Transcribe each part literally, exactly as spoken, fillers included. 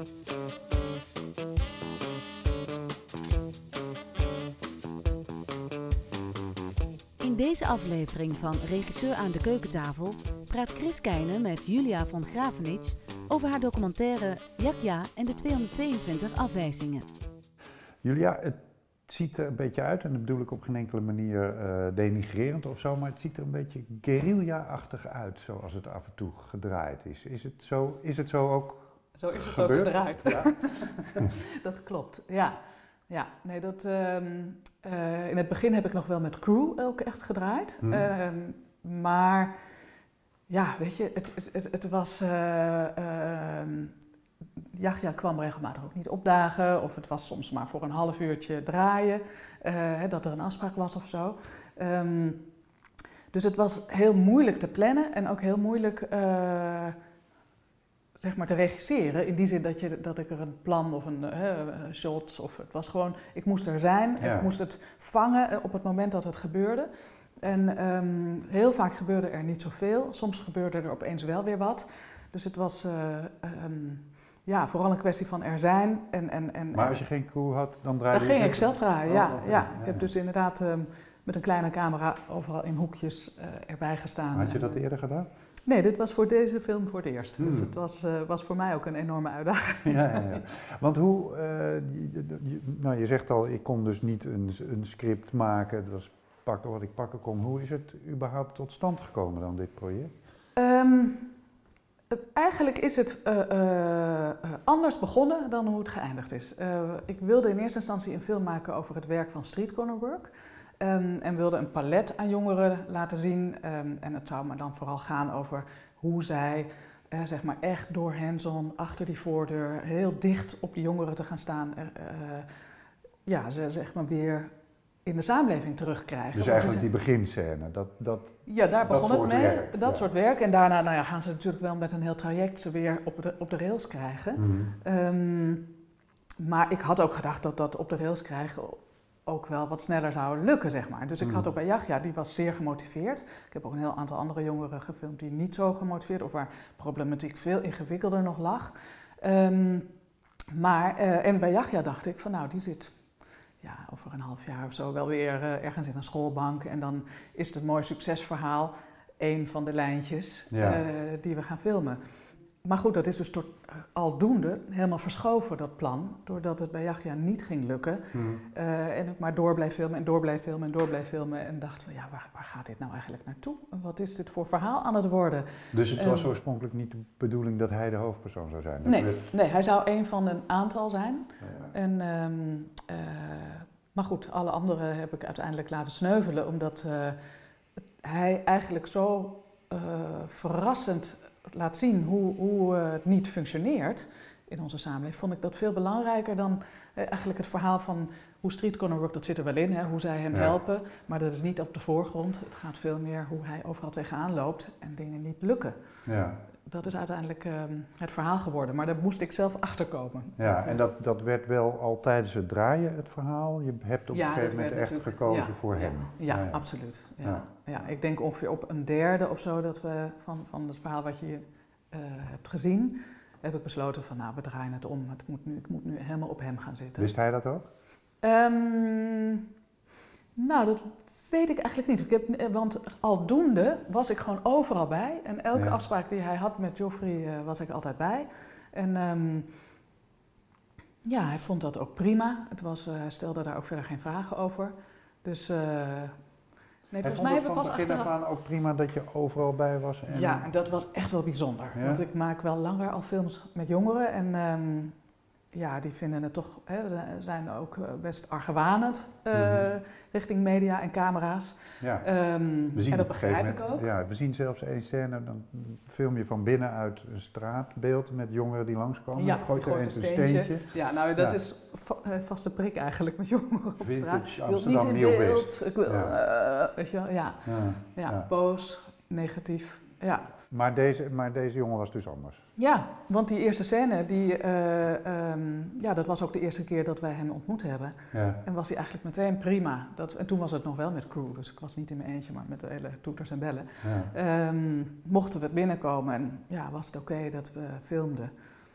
In deze aflevering van Regisseur aan de keukentafel praat Chris Keijnen met Julia von Gravenitsch over haar documentaire Yahya en de tweehonderdtweeëntwintig afwijzingen. Julia, het ziet er een beetje uit, en dat bedoel ik op geen enkele manier uh, denigrerend of zo, maar het ziet er een beetje guerrilla-achtig uit, zoals het af en toe gedraaid is. Is het zo, is het zo ook Zo is het gebeurd? ook gedraaid. Ja. Dat klopt, ja. Ja, nee, dat, um, uh, in het begin heb ik nog wel met crew ook echt gedraaid. Hmm. Um, maar ja, weet je, het, het, het, het was... Uh, uh, Yahya kwam regelmatig ook niet opdagen, of het was soms maar voor een half uurtje draaien, uh, hè, dat er een afspraak was of zo. Um, dus het was heel moeilijk te plannen en ook heel moeilijk uh, zeg maar te regisseren. In die zin dat, je, dat ik er een plan of een uh, shots, of het was gewoon, ik moest er zijn, ja. Ik moest het vangen op het moment dat het gebeurde. En um, heel vaak gebeurde er niet zoveel, soms gebeurde er opeens wel weer wat. Dus het was... Uh, um, Ja, vooral een kwestie van er zijn. En, en, en, maar als je geen crew had, dan draaide je... Dan ging ik zelf draaien, ja. Oh, okay. ja. ja. Ik heb dus inderdaad um, met een kleine camera overal in hoekjes uh, erbij gestaan. Had je dat eerder gedaan? Nee, dit was voor deze film voor het eerst. Hmm. Dus het was, uh, was voor mij ook een enorme uitdaging. Ja, ja, ja. Want hoe, uh, je, je, nou je zegt al, ik kon dus niet een, een script maken, het was pakken wat ik pakken kon. Hoe is het überhaupt tot stand gekomen dan, dit project? Um, Eigenlijk is het uh, uh, anders begonnen dan hoe het geëindigd is. Uh, ik wilde in eerste instantie een film maken over het werk van street corner work. Um, en wilde een palet aan jongeren laten zien. Um, en het zou maar dan vooral gaan over hoe zij uh, zeg maar echt door hands-on achter die voordeur heel dicht op die jongeren te gaan staan. Uh, uh, ja, ze zeg maar weer in de samenleving terugkrijgen. Dus eigenlijk die beginscène, dat, dat Ja, daar begon het mee, werk, dat ja. soort werk. En daarna nou ja, gaan ze natuurlijk wel met een heel traject ze weer op de, op de rails krijgen. Mm-hmm. Um, maar ik had ook gedacht dat dat op de rails krijgen ook wel wat sneller zou lukken, zeg maar. Dus ik mm. had ook bij Yahya, die was zeer gemotiveerd. Ik heb ook een heel aantal andere jongeren gefilmd die niet zo gemotiveerd, of waar problematiek veel ingewikkelder nog lag. Um, maar, uh, en bij Yahya dacht ik van nou, die zit... Ja, over een half jaar of zo wel weer uh, ergens in een schoolbank. En dan is het een mooi succesverhaal, één van de lijntjes ja. uh, die we gaan filmen. Maar goed, dat is dus tot, uh, aldoende helemaal verschoven, dat plan. Doordat het bij Yahya niet ging lukken. Mm. Uh, en ik maar door bleef filmen en door bleef filmen en door bleef filmen. En dacht van ja, waar, waar gaat dit nou eigenlijk naartoe? Wat is dit voor verhaal aan het worden? Dus het was um, oorspronkelijk niet de bedoeling dat hij de hoofdpersoon zou zijn? Nee, nee, hij zou een van een aantal zijn. Ja. En, um, uh, maar goed, alle anderen heb ik uiteindelijk laten sneuvelen. Omdat uh, hij eigenlijk zo uh, verrassend laat zien hoe, hoe uh, het niet functioneert in onze samenleving. Vond ik dat veel belangrijker dan uh, eigenlijk het verhaal van hoe street corner work, dat zit er wel in, hè, hoe zij hem ja. helpen. Maar dat is niet op de voorgrond. Het gaat veel meer hoe hij overal tegenaan loopt en dingen niet lukken. Ja. Dat is uiteindelijk uh, het verhaal geworden, maar daar moest ik zelf achterkomen. Ja, en dat, dat werd wel al tijdens het draaien het verhaal? Je hebt op ja, een gegeven moment echt gekozen ja, voor ja, hem? Ja, ja, ja. absoluut. Ja. Ja. Ja, ik denk ongeveer op een derde of zo dat we van, van het verhaal wat je uh, hebt gezien, heb ik besloten van nou, we draaien het om. Het moet nu, ik moet nu helemaal op hem gaan zitten. Wist hij dat ook? Um, nou, dat weet ik eigenlijk niet. Ik heb, want aldoende was ik gewoon overal bij. En elke ja. afspraak die hij had met Joffrey uh, was ik altijd bij. En um, ja, hij vond dat ook prima. Het was, uh, hij stelde daar ook verder geen vragen over. Dus uh, nee, volgens mij hebben we pas achteraf... van begin af aan ook prima dat je overal bij was? En... Ja, en dat was echt wel bijzonder. Ja? Want ik maak wel langer al films met jongeren en... Um, Ja, die vinden het toch, hè, zijn ook best argwanend uh, mm-hmm. richting media en camera's. Ja. Um, we zien en dat begrijp ik ook. Ja, we zien zelfs één scène, dan film je van binnenuit een straatbeeld met jongeren die langskomen. Ja, dan gooit er eens een steentje. steentje. Ja, nou dat ja. is va- vaste prik eigenlijk met jongeren op Vintage straat. Amsterdam, ik wil niet in beeld. West. Ik wil, ja. uh, weet je wel, ja. Ja. Ja, ja. boos, negatief, ja. Maar deze, maar deze jongen was dus anders? Ja, want die eerste scène, die, uh, um, ja, dat was ook de eerste keer dat wij hem ontmoet hebben. Ja. En was hij eigenlijk meteen prima. Dat, en toen was het nog wel met crew, dus ik was niet in mijn eentje, maar met de hele toeters en bellen. Ja. Um, mochten we binnenkomen en ja, was het oké okay dat we filmden.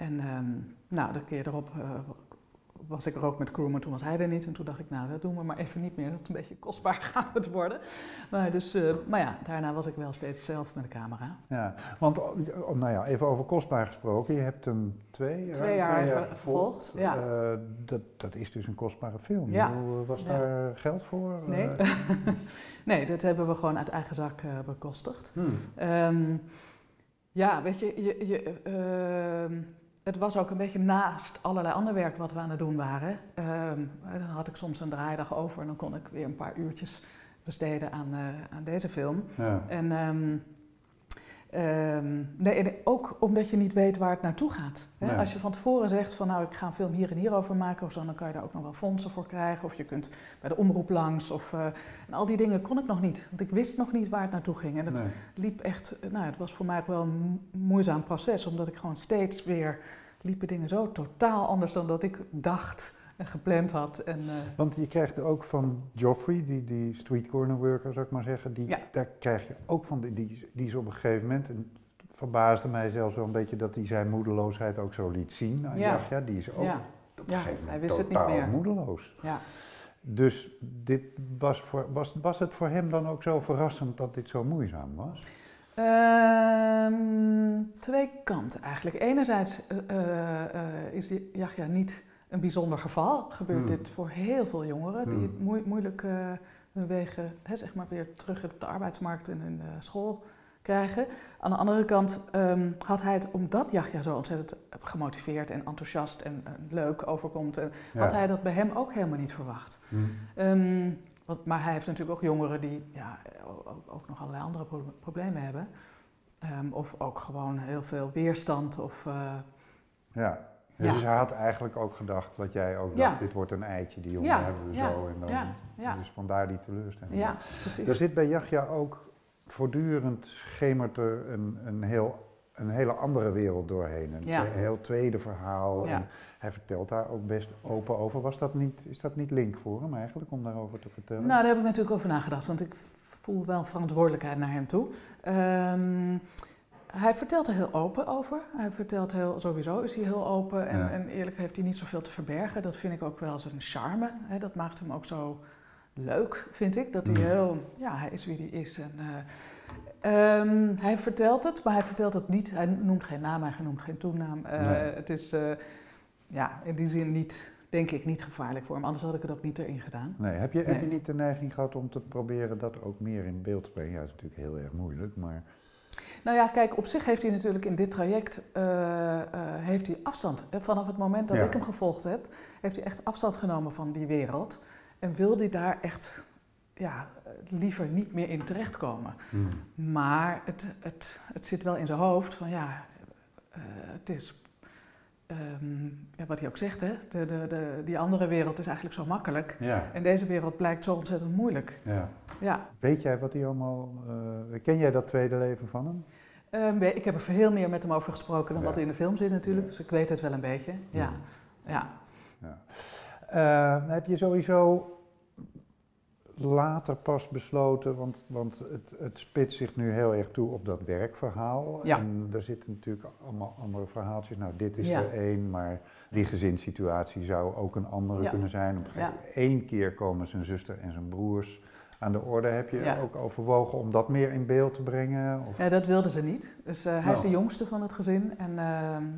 En um, nou, de keer erop uh, was ik er ook met crew, maar toen was hij er niet. En toen dacht ik, nou, dat doen we maar even niet meer. Dat is een beetje kostbaar gaat het worden. Maar, dus, uh, maar ja, daarna was ik wel steeds zelf met de camera. Ja, want nou ja, even over kostbaar gesproken. Je hebt hem twee, twee jaar, twee jaar gevolgd. gevolgd. Ja. Uh, dat, dat is dus een kostbare film. Ja. Hoe, was ja. daar geld voor? Nee. Uh, nee, dat hebben we gewoon uit eigen zak uh, bekostigd. Hmm. Um, ja, weet je, je, je uh, het was ook een beetje naast allerlei ander werk wat we aan het doen waren. Um, dan had ik soms een draaidag over en dan kon ik weer een paar uurtjes besteden aan, uh, aan deze film. Ja. En, um, um, nee, en ook omdat je niet weet waar het naartoe gaat. Hè? Nee. Als je van tevoren zegt van nou ik ga een film hier en hier over maken of zo, dan kan je daar ook nog wel fondsen voor krijgen. Of je kunt bij de omroep langs. Of, uh, en al die dingen kon ik nog niet. Want ik wist nog niet waar het naartoe ging. En het Nee. liep echt, nou het was voor mij ook wel een moeizaam proces. Omdat ik gewoon steeds weer, liepen dingen zo totaal anders dan dat ik dacht en gepland had. En, uh, Want je krijgt ook van Joffrey, die, die street corner worker zou ik maar zeggen, die, ja. daar krijg je ook van, die, die, die is op een gegeven moment, en het verbaasde mij zelfs wel een beetje dat hij zijn moedeloosheid ook zo liet zien aan Ja. Yahya, die is ook ja. op een Ja, gegeven hij moment wist het niet totaal meer. moedeloos. Ja. Dus dit was, voor, was, was het voor hem dan ook zo verrassend dat dit zo moeizaam was? Um, twee kanten eigenlijk. Enerzijds uh, uh, is Yahya niet een bijzonder geval. Gebeurt Hmm. dit voor heel veel jongeren die Hmm. het moe moeilijk uh, hun wegen hè, zeg maar weer terug op de arbeidsmarkt en in de school krijgen. Aan de andere kant um, had hij het, omdat Yahya zo ontzettend gemotiveerd en enthousiast en uh, leuk overkomt, en Ja. had hij dat bij hem ook helemaal niet verwacht. Hmm. Um, want, maar hij heeft natuurlijk ook jongeren die ja, ook, ook nog allerlei andere pro problemen hebben. Um, of ook gewoon heel veel weerstand. Of, uh, Ja. Ja. Dus hij had eigenlijk ook gedacht, wat jij ook Ja. dacht, dit wordt een eitje, die jongen Ja, hebben we ja, zo. En dan, ja, ja. Dus vandaar die teleurstelling. ja, precies. Er zit bij Yahya ook voortdurend schemert er een, een, heel, een hele andere wereld doorheen. Een Ja. twe- heel tweede verhaal. Ja. En hij vertelt daar ook best open over. Was dat niet, is dat niet link voor hem eigenlijk, om daarover te vertellen? Nou, daar heb ik natuurlijk over nagedacht, want ik voel wel verantwoordelijkheid naar hem toe. Um, hij vertelt er heel open over. Hij vertelt heel, sowieso is hij heel open en, Ja. en eerlijk heeft hij niet zoveel te verbergen. Dat vind ik ook wel zijn charme. Hè. Dat maakt hem ook zo leuk, vind ik. Dat hij Mm. heel, ja, hij is wie hij is. En, uh, um, hij vertelt het, maar hij vertelt het niet. Hij noemt geen naam, hij noemt geen toenaam. Uh, Nee. Het is, uh, ja, in die zin niet, denk ik, niet gevaarlijk voor hem. Anders had ik het ook niet erin gedaan. Nee, heb je, Nee. heb je niet de neiging gehad om te proberen dat ook meer in beeld te brengen? Ja, dat is natuurlijk heel erg moeilijk, maar... Nou ja, kijk, op zich heeft hij natuurlijk in dit traject uh, uh, heeft hij afstand. Vanaf het moment dat Ja. ik hem gevolgd heb, heeft hij echt afstand genomen van die wereld. En wil hij daar echt ja, liever niet meer in terechtkomen. Hmm. Maar het, het, het zit wel in zijn hoofd van ja, uh, het is... Um, ja, wat hij ook zegt, hè? De, de, de, die andere wereld is eigenlijk zo makkelijk. Ja, En deze wereld blijkt zo ontzettend moeilijk. ja. Ja. Weet jij wat hij allemaal... Uh, ken jij dat tweede leven van hem? Um, ik heb er veel meer met hem over gesproken dan Ja. wat in de film zit natuurlijk, Ja. dus ik weet het wel een beetje. Ja. Ja. Ja. Ja. Uh, heb je sowieso later pas besloten, want, want het, het spitst zich nu heel erg toe op dat werkverhaal. Ja. En er zitten natuurlijk allemaal andere verhaaltjes. Nou, dit is Ja. er één, maar die gezinssituatie zou ook een andere Ja. kunnen zijn. Op een gegeven moment, één keer komen zijn zuster en zijn broers aan de orde. Heb je Ja. ook overwogen om dat meer in beeld te brengen? Of? Ja, dat wilden ze niet. Dus uh, hij Nou. is de jongste van het gezin en uh, uh,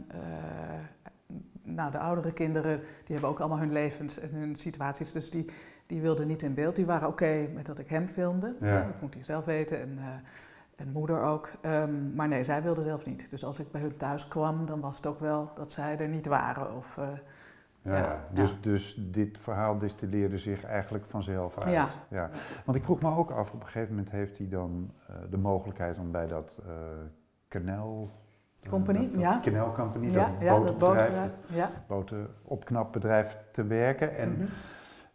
nou, de oudere kinderen die hebben ook allemaal hun levens en hun situaties, dus die, die wilden niet in beeld. Die waren oké okay met dat ik hem filmde, Ja. ja, dat moet hij zelf weten en, uh, en moeder ook. Um, maar nee, zij wilden zelf niet. Dus als ik bij hun thuis kwam, dan was het ook wel dat zij er niet waren. Of, uh, Ja, Ja, dus, ja. dus dit verhaal distilleerde zich eigenlijk vanzelf uit. Ja. Ja. Want ik vroeg me ook af, op een gegeven moment heeft hij dan uh, de mogelijkheid om bij dat uh, Canal... Company, dat, dat ja. Canal Company, ja, dat ja, dat botenbedrijf, bootbedrijf. Ja. botenopknapbedrijf te werken. En Mm-hmm.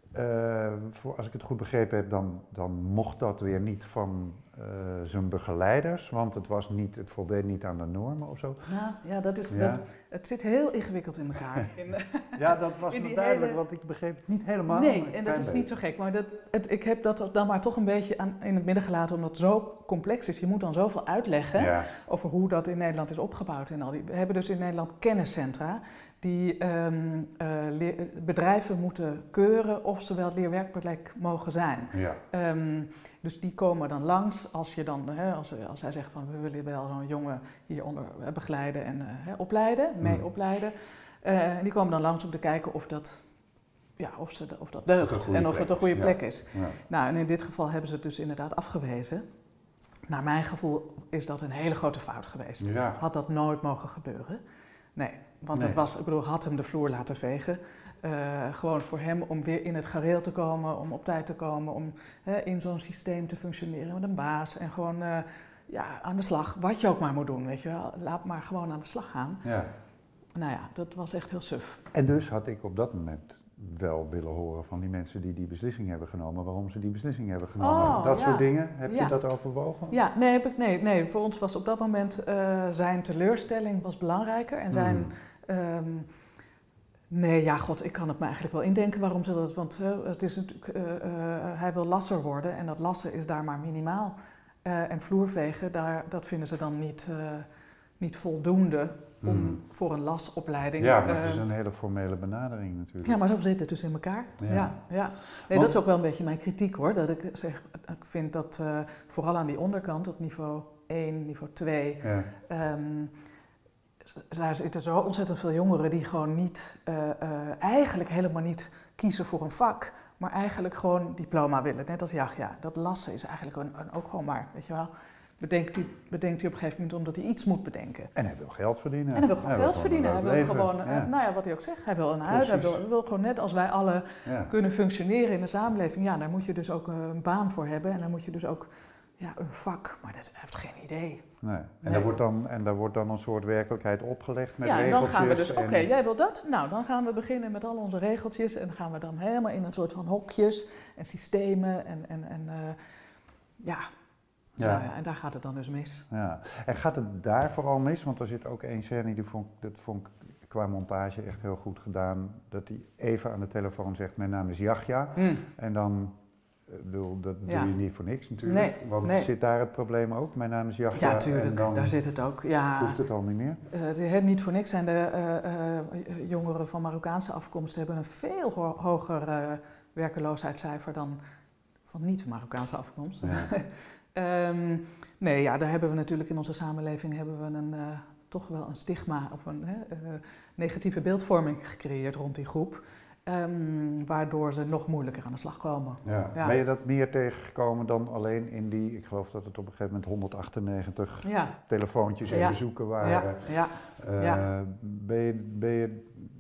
uh, voor, als ik het goed begrepen heb, dan, dan mocht dat weer niet van uh, zijn begeleiders, want het, was niet, het voldeed niet aan de normen of zo. Nou, ja, dat is, Ja. Dat, het zit heel ingewikkeld in elkaar. In, Ja, dat was in me die duidelijk, hele- want ik begreep het niet helemaal. Nee, maar en een dat klein is niet zo gek, maar dat, het, ik heb dat dan maar toch een beetje aan, in het midden gelaten, omdat het zo complex is. Je moet dan zoveel uitleggen Ja, over hoe dat in Nederland is opgebouwd en al die. We hebben dus in Nederland kenniscentra die ehm, eh, leer- bedrijven moeten keuren of ze wel leerwerkplek mogen zijn. ja, Ehm, dus die komen dan langs als je dan, hè, als, als zij zeggen van we willen wel zo'n jongen hieronder eh, begeleiden en eh, hè, opleiden, mee Mm. opleiden. Eh, die komen dan langs om te kijken of dat, ja, of ze, of dat een deugt goede en of plek het een goede is, ja. plek is. ja. Nou, en in dit geval hebben ze het dus inderdaad afgewezen. Naar mijn gevoel is dat een hele grote fout geweest. Ja. Had dat nooit mogen gebeuren. Nee, want Nee. het was, ik bedoel, had hem de vloer laten vegen. Eh, gewoon voor hem om weer in het gareel te komen, om op tijd te komen, om hè, in zo'n systeem te functioneren met een baas. En gewoon eh, ja, aan de slag, wat je ook maar moet doen, weet je wel. Laat maar gewoon aan de slag gaan. Ja. Nou ja, dat was echt heel suf. En dus had ik op dat moment wel willen horen van die mensen die die beslissing hebben genomen, waarom ze die beslissing hebben genomen. Oh, dat ja. soort dingen, heb Ja. je dat overwogen? Ja, nee, heb ik, nee, nee, voor ons was op dat moment eh, zijn teleurstelling was belangrijker. En zijn, Mm. ehm, nee, ja, god, ik kan het me eigenlijk wel indenken waarom ze dat, want eh, het is natuurlijk, eh, eh, hij wil lasser worden en dat lassen is daar maar minimaal. Eh, en vloervegen, daar, dat vinden ze dan niet, eh, niet voldoende om Mm. voor een lasopleiding. Ja, maar het eh, is een hele formele benadering natuurlijk. ja, maar zo zit het dus in elkaar. Ja. Ja. Ja, Nee, Want- dat is ook wel een beetje mijn kritiek hoor. Dat ik zeg, ik vind dat eh, vooral aan die onderkant, dat niveau één, niveau twee, Ja. ehm, daar zitten zo ontzettend veel jongeren die gewoon niet, eh, eh, eigenlijk helemaal niet kiezen voor een vak, maar eigenlijk gewoon diploma willen. Net als Yahya. Dat lassen is eigenlijk een, een, ook gewoon maar, weet je wel. Bedenkt hij, bedenkt hij op een gegeven moment omdat hij iets moet bedenken. En hij wil geld verdienen. En hij wil gewoon geld een verdienen. Hij leuk wil leven. gewoon, eh, Ja. nou ja, wat hij ook zegt, hij wil een huis. Hij wil, Precies. hij wil gewoon net als wij alle Ja. kunnen functioneren in de samenleving. Ja, daar moet je dus ook een baan voor hebben. En dan moet je dus ook ja, een vak. Maar dat hij heeft geen idee. Nee. En, Nee. Daar wordt dan, en daar wordt dan een soort werkelijkheid opgelegd met ja, en dan regeltjes. gaan we dus, oké, en- jij wil dat? Nou, dan gaan we beginnen met al onze regeltjes. En dan gaan we dan helemaal in een soort van hokjes en systemen. En, en, en uh, ja. Ja. Nou ja, en daar gaat het dan dus mis. Ja. En gaat het daar vooral mis? Want er zit ook één scène, die vond, dat vond ik qua montage echt heel goed gedaan. Dat hij even aan de telefoon zegt, mijn naam is Yahya. Mm. En dan, ik bedoel, dat Ja. doe je niet voor niks natuurlijk. Nee, Want nee. zit daar het probleem ook? Mijn naam is Yahya. Ja, En tuurlijk. dan Daar zit het ook. Ja. hoeft het al niet meer. Uh, de, he, niet voor niks zijn de uh, uh, jongeren van Marokkaanse afkomst hebben een veel ho hoger uh, werkeloosheidscijfer dan van niet-Marokkaanse afkomst. Ja. um, nee, ja, daar hebben we natuurlijk in onze samenleving hebben we een, uh, toch wel een stigma of een uh, negatieve beeldvorming gecreëerd rond die groep. Um, waardoor ze nog moeilijker aan de slag komen. Ja. Ja. Ben je dat meer tegengekomen dan alleen in die, ik geloof dat het op een gegeven moment honderdachtennegentig Ja. telefoontjes en Ja. bezoeken waren. Ja, ja. Uh, Ja. ben je, ben je,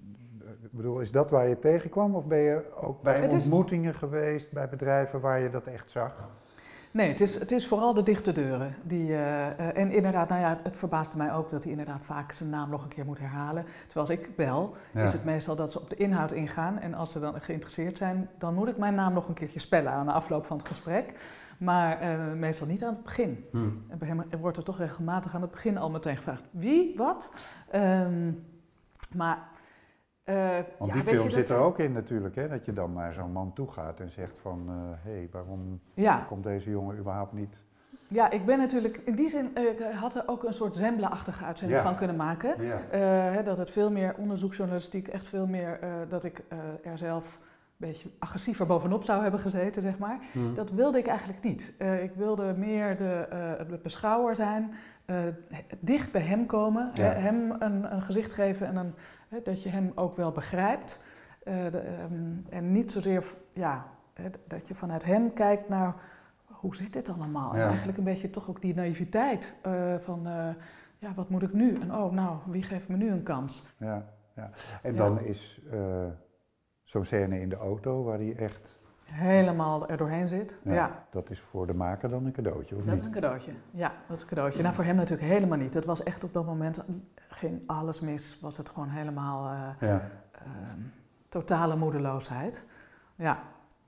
ik bedoel, is dat waar je tegenkwam of ben je ook bij Het is- ontmoetingen geweest, bij bedrijven waar je dat echt zag? Nee, het is, het is vooral de dichte deuren. Die, uh, uh, en inderdaad, nou ja, het verbaasde mij ook dat hij inderdaad vaak zijn naam nog een keer moet herhalen. Terwijl als ik bel, Ja. is het meestal dat ze op de inhoud ingaan. En als ze dan geïnteresseerd zijn, dan moet ik mijn naam nog een keertje spellen aan de afloop van het gesprek. Maar uh, meestal niet aan het begin. Hmm. En bij hem wordt er toch regelmatig aan het begin al meteen gevraagd, wie, wat? Um, maar... Uh, Want ja, die weet film je, zit dat- er ook in natuurlijk, hè? Dat je dan naar zo'n man toe gaat en zegt van, hé, hey, waarom Ja. komt deze jongen überhaupt niet? Ja, ik ben natuurlijk, in die zin uh, had er ook een soort Zembla-achtige uitzending Ja. van kunnen maken. Ja. Uh, hè, dat het veel meer onderzoeksjournalistiek, echt veel meer, uh, dat ik uh, er zelf een beetje agressiever bovenop zou hebben gezeten, zeg maar. Hmm. Dat wilde ik eigenlijk niet. Uh, ik wilde meer de, uh, de beschouwer zijn, uh, dicht bij hem komen, Ja. hè, hem een, een gezicht geven en een, hè, dat je hem ook wel begrijpt. Uh, de, um, en niet zozeer, ja, hè, dat je vanuit hem kijkt naar hoe zit dit allemaal? Ja. En eigenlijk een beetje toch ook die naïviteit uh, van, uh, ja, wat moet ik nu? En oh, nou, wie geeft me nu een kans? Ja, ja. En Ja. dan is uh, zo'n scène in de auto waar hij echt, Helemaal er doorheen zit. ja, Ja. dat is voor de maker dan een cadeautje, of Dat niet? is een cadeautje. Ja, dat is een cadeautje. Nou, voor hem natuurlijk helemaal niet. Het was echt op dat moment, ging alles mis. Was het gewoon helemaal uh, Ja. uh, totale moedeloosheid. Ja,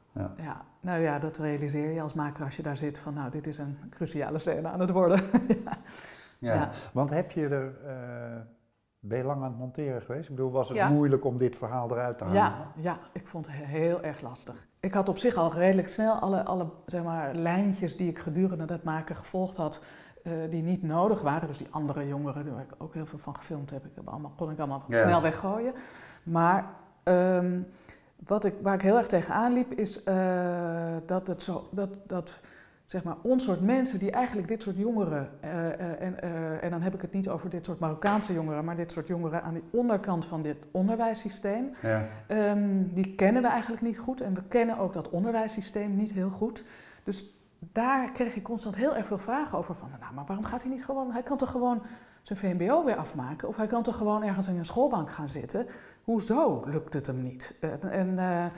Ja. ja. Nou ja, dat realiseer je als maker als je daar zit van nou, dit is een cruciale scène aan het worden. ja. Ja. Ja. Want heb je er, uh, ben je lang aan het monteren geweest? Ik bedoel, was het Ja. moeilijk om dit verhaal eruit te halen? Ja, ja, ik vond het heel erg lastig. Ik had op zich al redelijk snel alle, alle zeg maar, lijntjes die ik gedurende dat maken gevolgd had, uh, die niet nodig waren. Dus die andere jongeren, waar ik ook heel veel van gefilmd heb, ik heb allemaal, kon ik allemaal ja. snel weggooien. Maar um, wat ik, waar ik heel erg tegenaan liep, is uh, dat het zo, dat, dat zeg maar, ons soort mensen die eigenlijk dit soort jongeren, uh, uh, en, uh, en dan heb ik het niet over dit soort Marokkaanse jongeren, maar dit soort jongeren aan de onderkant van dit onderwijssysteem, ja. um, die kennen we eigenlijk niet goed en we kennen ook dat onderwijssysteem niet heel goed. Dus daar kreeg ik constant heel erg veel vragen over van, nou, maar waarom gaat hij niet gewoon, hij kan toch gewoon zijn V M B O weer afmaken of hij kan toch gewoon ergens in een schoolbank gaan zitten. Hoezo lukt het hem niet? Uh, en...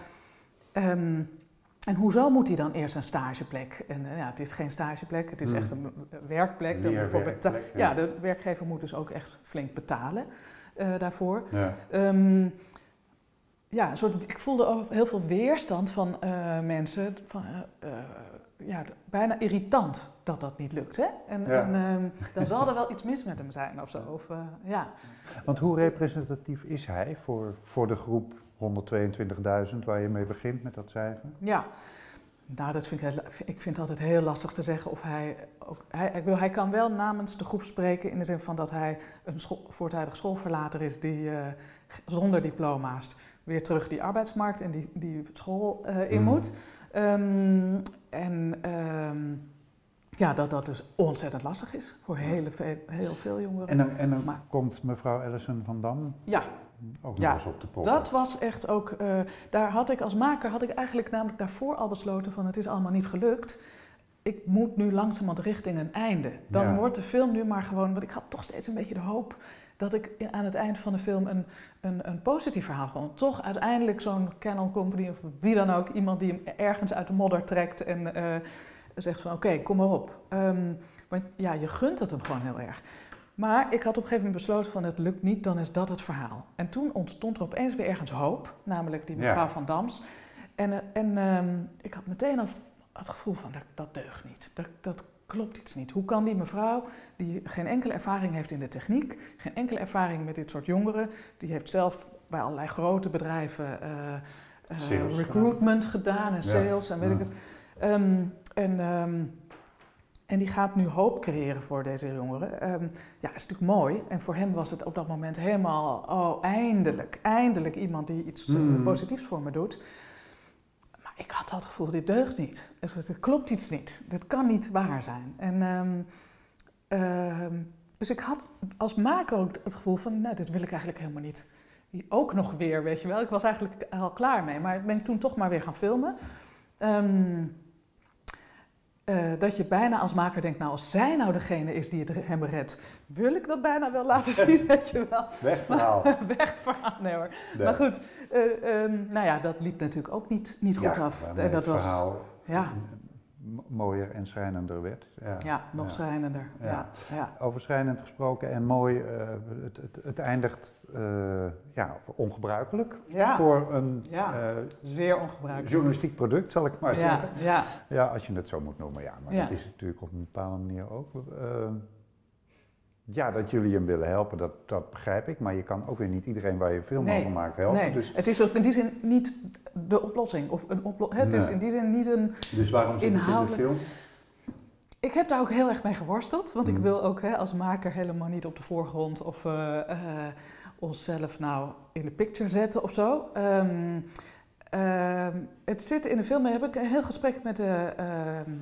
Uh, um, En hoezo moet hij dan eerst een stageplek? En uh, ja, het is geen stageplek, het is mm. echt een werkplek. Leer werkplek ja. ja, de werkgever moet dus ook echt flink betalen uh, daarvoor. Ja. Um, ja, een soort, ik voelde ook heel veel weerstand van uh, mensen. Van, uh, uh, ja, bijna irritant dat dat niet lukt. Hè? En, ja. en um, dan zal er wel iets mis met hem zijn of zo. Of, uh, ja. Want hoe representatief is hij voor, voor de groep honderdtweeëntwintigduizend waar je mee begint met dat cijfer? Ja, nou dat vind ik, heel, ik vind het altijd heel lastig te zeggen of hij ook, hij, ik bedoel, hij kan wel namens de groep spreken in de zin van dat hij een school, voortijdig schoolverlater is die uh, zonder diploma's weer terug die arbeidsmarkt en die, die school uh, in moet. Mm. Um, en um, ja, dat dat dus ontzettend lastig is voor hele veel, heel veel jongeren. En dan, en dan maar, komt mevrouw Ellison van Dam ja. ook nog ja, eens op de proppen. Dat was echt ook, uh, daar had ik als maker, had ik eigenlijk namelijk daarvoor al besloten van het is allemaal niet gelukt. Ik moet nu langzamerhand richting een einde. Dan ja. wordt de film nu maar gewoon, want ik had toch steeds een beetje de hoop dat ik aan het eind van de film een, een, een positief verhaal gewoon toch uiteindelijk zo'n Canon Company of wie dan ook, iemand die hem ergens uit de modder trekt en uh, zegt van oké, okay, kom maar op. Um, want ja, je gunt het hem gewoon heel erg. Maar ik had op een gegeven moment besloten van het lukt niet, dan is dat het verhaal. En toen ontstond er opeens weer ergens hoop, namelijk die mevrouw ja. van Dams. En, en um, ik had meteen al het gevoel van dat, dat deugt niet, dat, dat klopt iets niet. Hoe kan die mevrouw, die geen enkele ervaring heeft in de techniek, geen enkele ervaring met dit soort jongeren, die heeft zelf bij allerlei grote bedrijven uh, uh, recruitment gedaan en sales ja. en weet ja. ik het. Um, en... Um, En die gaat nu hoop creëren voor deze jongeren. Um, ja, dat is natuurlijk mooi. En voor hem was het op dat moment helemaal, oh, eindelijk, eindelijk iemand die iets mm. uh, positiefs voor me doet. Maar ik had al het gevoel, dit deugt niet. Het klopt iets niet. Dit kan niet waar zijn. En, um, um, dus ik had als maker ook het gevoel van, nou, dit wil ik eigenlijk helemaal niet. Ook nog weer, weet je wel. Ik was eigenlijk al klaar mee. Maar ik ben toen toch maar weer gaan filmen. Um, Uh, dat je bijna als maker denkt, nou als zij nou degene is die het hem redt, wil ik dat bijna wel laten zien, weet je wel. Wegverhaal. Wegverhaal, nee hoor. Nee. Maar goed, uh, um, nou ja, dat liep natuurlijk ook niet, niet goed ja, af. En dat was verhaal ja. mooier en schrijnender werd. Ja, ja nog ja. schrijnender. Ja. Ja. Ja. Over schrijnend gesproken en mooi, uh, het, het, het eindigt uh, ja, ongebruikelijk ja. voor een ja. uh, zeer ongebruikelijk journalistiek product, zal ik maar ja. zeggen. Ja. ja, als je het zo moet noemen, ja. Maar ja. dat is natuurlijk op een bepaalde manier ook. Uh, ja, dat jullie hem willen helpen, dat, dat begrijp ik. Maar je kan ook weer niet iedereen waar je een film nee. over maakt helpen. Nee, dus het is ook in die zin niet de oplossing. Of een oplo- het nee. is in die zin niet een Dus waarom zit het in de film? Ik heb daar ook heel erg mee geworsteld. Want mm. ik wil ook hè, als maker helemaal niet op de voorgrond of uh, uh, onszelf nou in de picture zetten of zo. Um, uh, het zit in de film, heb ik een heel gesprek met de, uh, uh,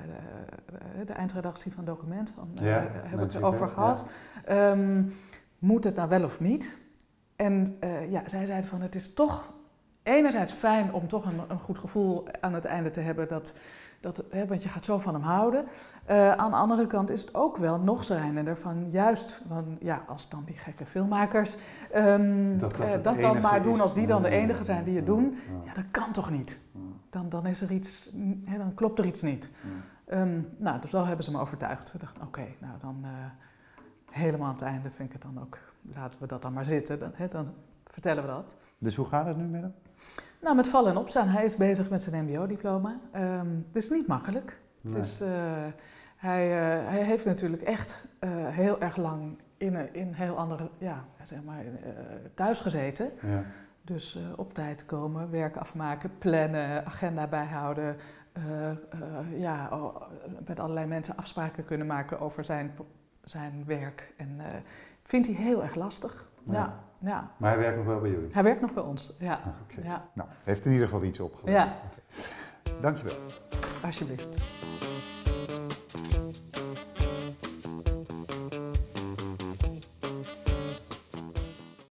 de eindredactie van Document. Van, uh, ja, heb ik het erover gehad. Ja. Um, moet het nou wel of niet? En uh, ja, zij zeiden van het is toch enerzijds fijn om toch een, een goed gevoel aan het einde te hebben. Dat, dat, hè, want je gaat zo van hem houden. Uh, aan de andere kant is het ook wel nog schrijnender van juist, van, ja, als dan die gekke filmmakers um, dat, dat, uh, dat dan maar doen, als die dan de enige zijn die het doen, ja, dat kan toch niet. Dan, dan is er iets, hè, dan klopt er iets niet. Um, nou, dus wel hebben ze me overtuigd. Ik dacht, oké, okay, nou dan uh, helemaal aan het einde vind ik het dan ook, laten we dat dan maar zitten, dan, hè, dan vertellen we dat. Dus hoe gaat het nu met hem? Nou, met vallen en opstaan. Hij is bezig met zijn M B O-diploma. Um, het is niet makkelijk. Nee. Het is, uh, hij, uh, hij heeft natuurlijk echt uh, heel erg lang in een in heel andere, ja, zeg maar, uh, thuis gezeten. Ja. Dus uh, op tijd komen, werk afmaken, plannen, agenda bijhouden. Uh, uh, ja, oh, met allerlei mensen afspraken kunnen maken over zijn, zijn werk. En uh, vindt hij heel erg lastig. Ja. Ja, ja. Maar hij werkt nog wel bij jullie? Hij werkt nog bij ons, ja. Ah, okay. Ja. Nou, heeft in ieder geval iets opgeleverd. Ja. Okay. Dankjewel. Alsjeblieft.